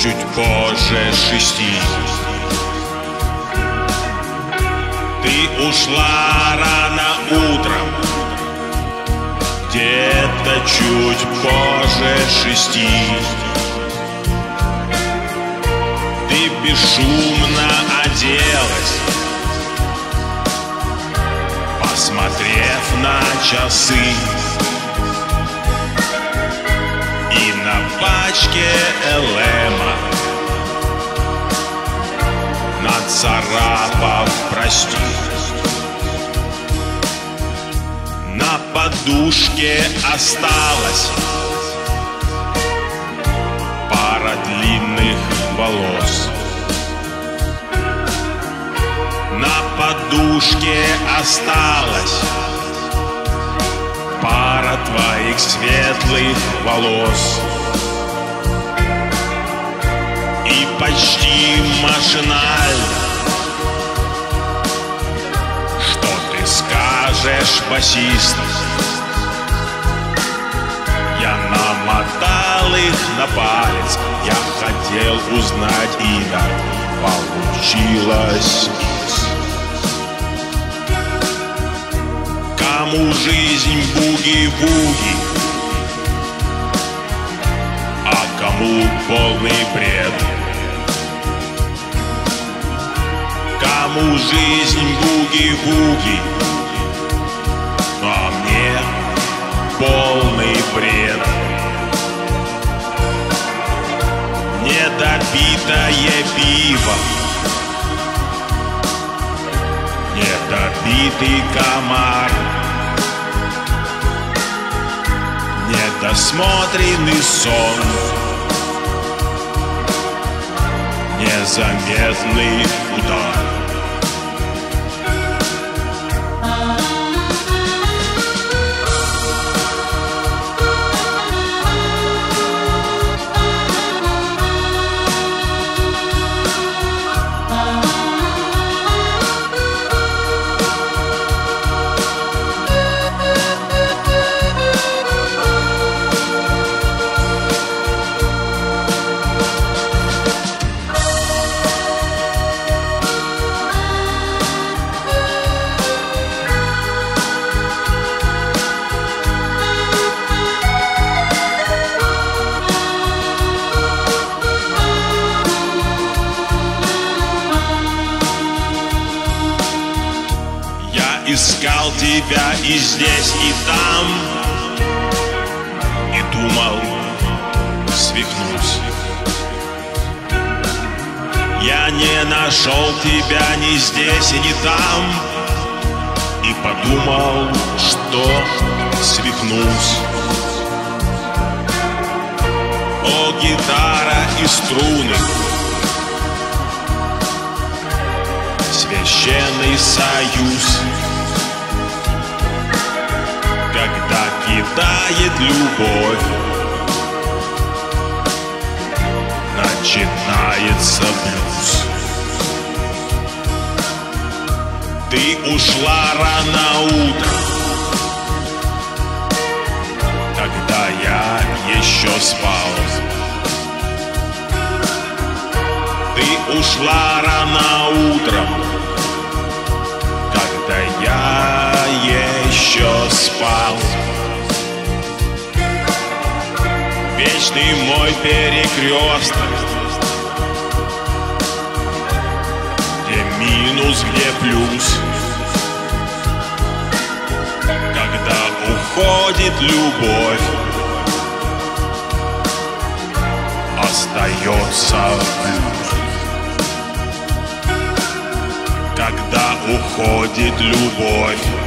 чуть позже 6. Ты ушла рано утром, где-то чуть позже 6. Ты бесшумно оделась, посмотрев на часы, и на пачке ЛМа нацарапав «Прости». На подушке осталась пара длинных волос. На подушке осталась пара твоих светлых волос. И почти машинально, что ты скажешь басисту? Я намотал их на палец, я хотел узнать имя, получилось X. Кому жизнь буги-буги, а кому полный бред? Кому жизнь буги-буги, а мне полный бред. Недопитое пиво, недопитый комар, недосмотренный сон, незаметный удар. Искал тебя и здесь, и там, и думал, свихнусь. Я не нашел тебя ни здесь, и ни там, и подумал, что свихнусь. О, гитара и струны, священный союз, когда кидает любовь, начинается блюз. Ты ушла рано утром, когда я еще спал. Ты ушла рано утром, когда я еще спал. Вечный мой перекресток, где минус, где плюс, когда уходит любовь, остается блюз. Когда уходит любовь,